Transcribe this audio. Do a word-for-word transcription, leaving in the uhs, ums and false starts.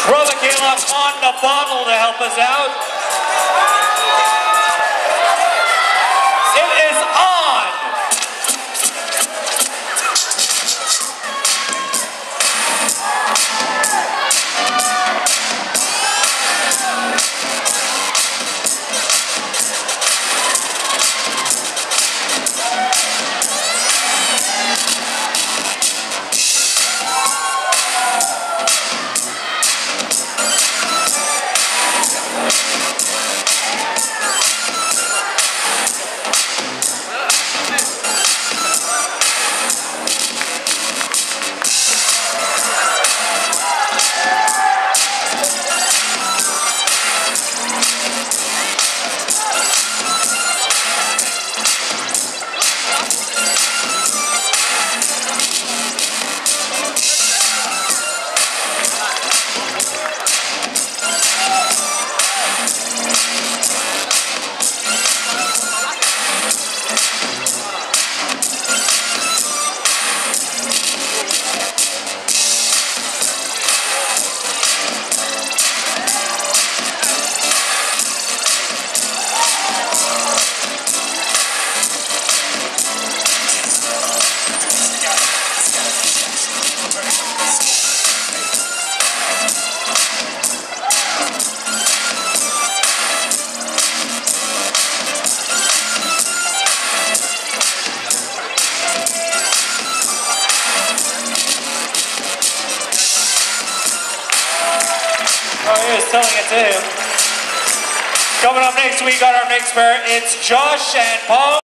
Brother Caleb on the bottle to help us out. It is on! Oh, he was telling it to him. Coming up next, we got our next pair. It's Josh and Paul.